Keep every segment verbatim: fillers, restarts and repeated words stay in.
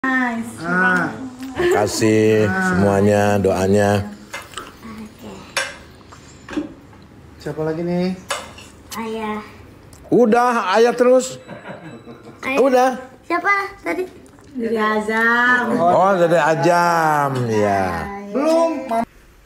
Nice. Ah. Kasih ah. semuanya doanya. Siapa lagi nih? Ayah. Udah, ayah terus. Ayah. Udah. Siapa tadi? Dari Azam. Oh, dari Ajam, ya. Belum. Mama.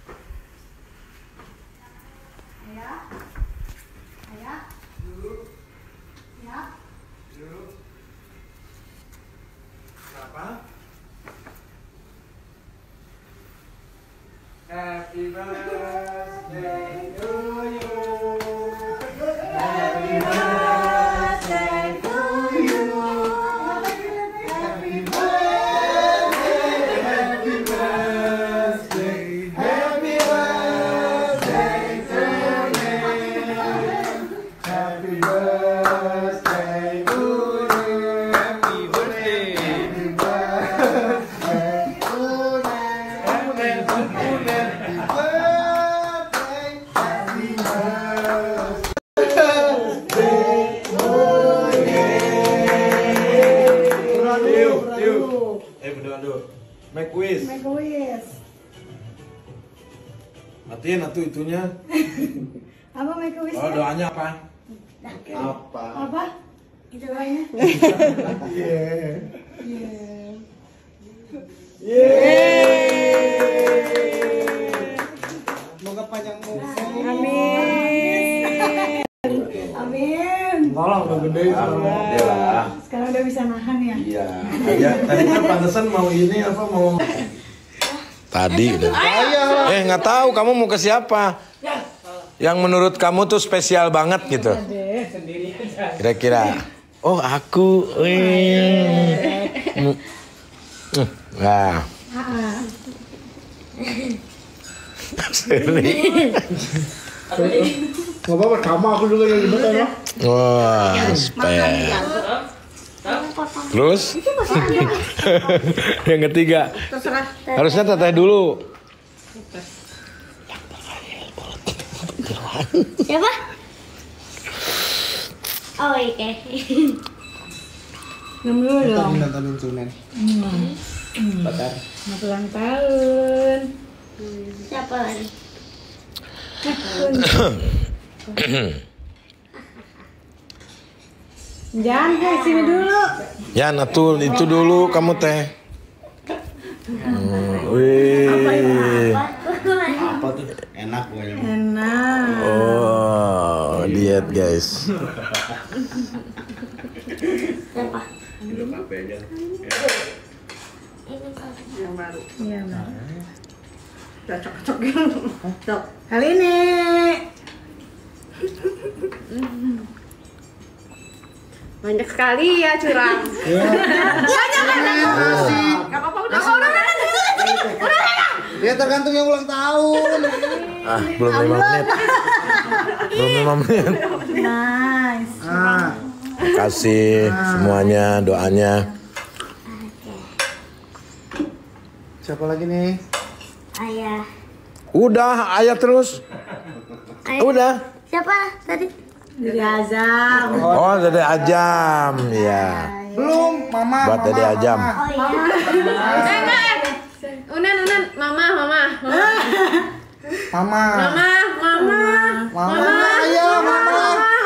Happy birthday to you. Happy birthday to you. Happy birthday, happy birthday, happy birthday to you. Happy birthday to you. Happy birthday. Happy birthday to Make wish. Make wish. Matiin atuh itunya. Apa make wish? Oh, doanya apa? Apa? Apa? Itu doanya. Yeah. Yeah. Yeah. Semoga panjang umur. Amin. Amin. Malah udah gede sekarang. Alhamdulillah. Sekarang udah bisa nahan ya? Iya. Ya, tadi kan pantesan mau ini apa mau Tadi udah. Eh, nggak tahu kamu mau ke siapa? Yang menurut kamu tuh spesial banget gitu. Kira-kira. Oh, aku. Wih. Nah. Gak apa-apa, sama aku juga yang ribet ya. Wah, spesial. Terus yang ketiga harusnya teteh dulu. Siapa? Oh, oke. Minum dulu dong. Nonton instrumen. Bakar. Selamat ulang tahun. Siapa lagi? Jangan ke sini dulu. Ya, natul itu dulu kamu teh. Hmm, wih. Apa tuh? Enak pokoknya. Enak. Oh, diet guys. Siapa? Minum apa aja. Yang baru. Iya, baru. Cocok-cocok gitu. Cocok. Kali ini. Banyak sekali ya curang. Banyak kan? Gak apa-apa udah. Udah, udah, udah. Ya tergantung yang ulang tahun. Ah, belum lima menit. Belum lima menit. Nice. Ah. Kasih semuanya doanya. Siapa lagi nih? Ayah. Udah, ayah terus. Ayah. Udah. Siapa tadi? Dari Azam. Oh, dari Ajam, ya. Belum, mama. Buat dari Ajam. Oh iya. Eh, enggak. Unan, unan, mama, mama. Mama. Mama, mama. Mama, ayo, mama.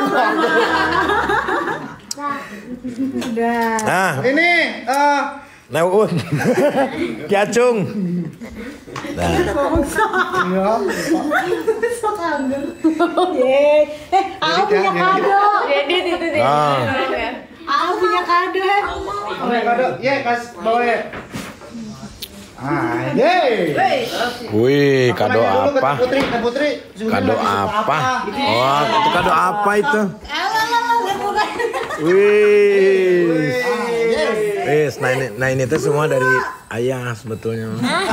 Udah. Nah, Ini, eh, Neun. Kiacung. Nah, iya. Sok anggur. Yeay. Eh, aku punya kado. Jadi itu deh. Ah. Aku punya kado. Oke, kado. Ye, kas bawa ya. Ah, ye. wih, kado Nanya dulu ke apa? Putri, ke Putri. Sudah Kado lagi suka apa? Oh, itu kado apa itu? Wih. Yes. Wis, nah ini, nah ini tuh semua dari ayah sebetulnya.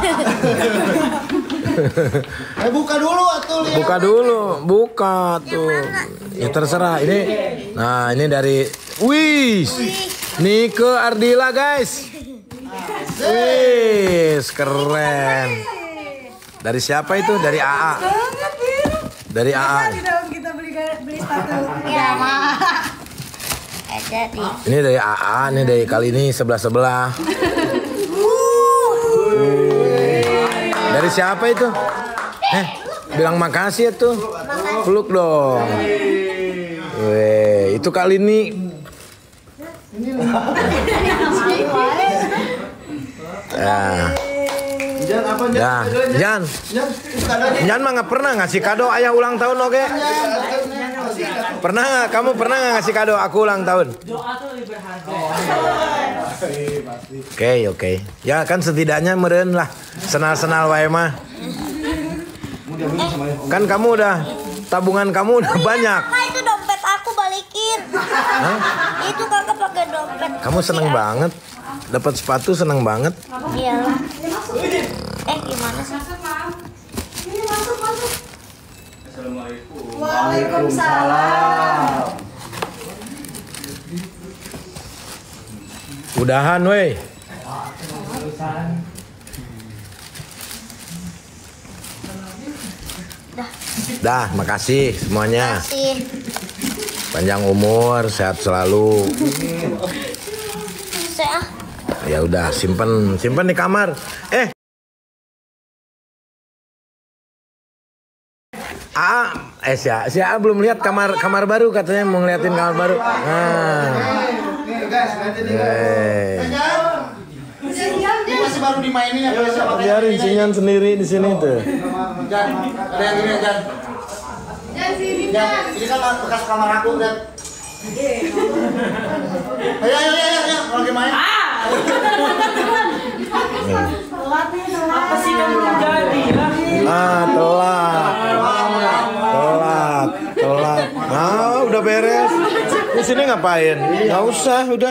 Eh, buka dulu atuh lihat. Buka dulu, buka tuh. Ya terserah. Ini, nah ini dari, wih, Nike Ardila guys. Wih, keren. Dari siapa itu? Dari A A. Dari A A. Kita beli beli sepatu. Ya, Ma. Ini dari A A, ini dari kali ini sebelah-sebelah. Dari siapa itu? Eh, bilang makasih ya tuh. Peluk dong. Weh, itu kali ini. Ya. Jan apa Jan? Ya, Jan. Jan mah nggak pernah ngasih kado ayah ulang tahun, oke? Pernah nggak? Kamu pernah nggak ngasih kado aku ulang tahun? Oke, oke. Ya kan setidaknya meren lah. Senal-senal wae mah. Kan kamu udah tabungan kamu udah banyak. Kakak itu dompet aku balikin. Hah? Itu kakak pakai dompet. Kamu seneng banget. Dapat sepatu seneng banget. Iya. Eh gimana sih? Waalaikumsalam. Udahan weh. Dah, makasih semuanya. Kasih. Panjang umur, sehat selalu. Saya Ya udah, simpen, simpen di kamar. Eh, A, eh si A, si A belum lihat kamar kamar baru, katanya mau ngeliatin kamar baru. Nah, Nih guys, nanti nih. eh, Ini masih baru dimainin ya guys. biarin Sinyan sendiri di sini tuh. Jan, ada yang ini Jan. Jan, ini kan bekas kamar aku Jan. Ayo ayo ayo ayo, lagi main. Apa sih kamu terjadi ya? Ah, telat, telat, telat. Ah, udah beres. Di sini ngapain? Nggak usah, udah.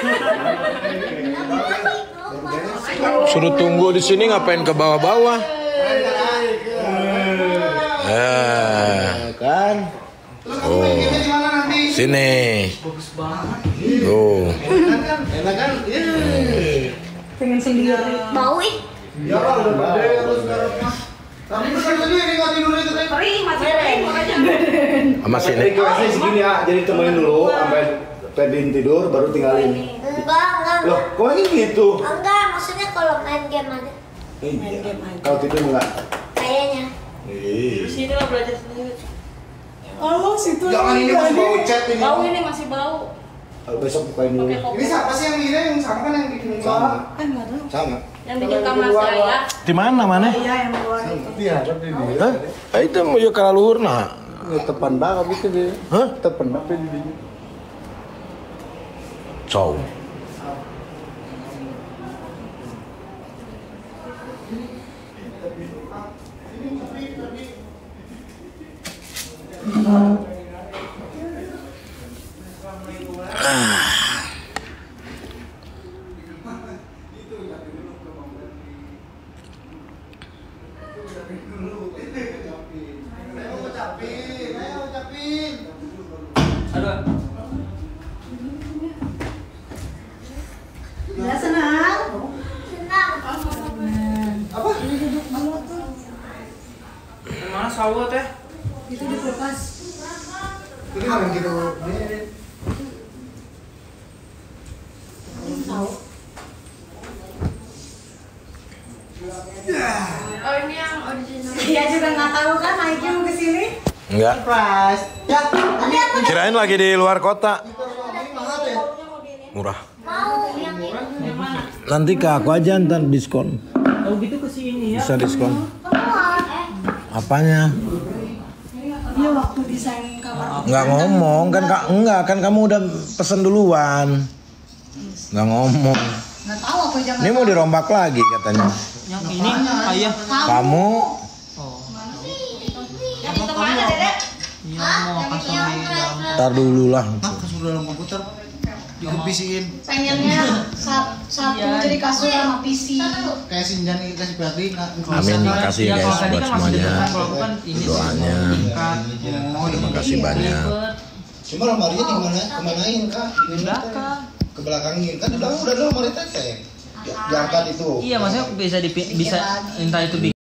Suruh tunggu di sini ngapain ke bawah-bawah? Eh, Kan. oh, sini. Tuh. Enak kan? Iya. bau ih. Ya lah, udah gede terus sekarang mah. Tapi kan sendiri nggak tidur itu kan. Kering, masih kering, makanya. Sama sini. Requestnya segini ya, jadi temenin dulu sampai Ferdin tidur baru tinggalin. Enggak, enggak. Loh, kok ini gitu? Enggak, maksudnya kalau main game aja. Iya. Kalau tidur enggak? Kayaknya. Iya. Sini lah belajar sendiri. Oh, situ. Jangan ini masih bau cat ini. Bau ini masih bau. Kalau besok bukain dulu. Pakai kopi. Ini siapa sih yang ini yang sama kan yang bikin Sama. Sama. Yang bikin kamar saya. Di mana mana? Iya, tapi dia. Hah? Ah, itu mau ya kalau luhur nah. Tepan banget itu dia. Hah? Tepan apa dia? Cow. Ya, senang. Senang. Mana sawah teh? Itu di kulkas. Ini orang gitu. Oh, ini yang original. Iya juga nggak tahu kan, Aiki mau kesini. Enggak. Surprise. Ya, ini Kirain lagi di luar kota. mahal ya. Murah. Mau yang ini. Yang mana? Nanti ke aku aja ntar diskon. Oh gitu ke sini ya. Bisa diskon. Eh, Apanya? Iya, waktu desain kamar. Nggak ngomong kan kak? Enggak kan kamu udah pesen duluan. Nggak ngomong. Nggak tahu apa jangan. Ini mau dirombak lagi katanya. Yang ini ayah. Kamu Oh. Yang itu mana, Dedek? Iya mau kasih dalam. ntar dulu lah. Kasur dalam komputer. Dikepisiin. Pengennya sat- satu jadi kasur sama P C. Kayak Sinjan ini kasih Ferdi. Amin, makasih Ya, guys kalau tadi buat kan masih semuanya. dekat, kalau bukan ini sih, Doanya. tingkat. Terima kasih banyak. Ribet. Cuma lemarinya di mana? Kemanain kak? Di belakang. Ke belakangin kan di belakang udah ada lemari teteh. Diangkat itu. Iya maksudnya bisa dipi- bisa entah itu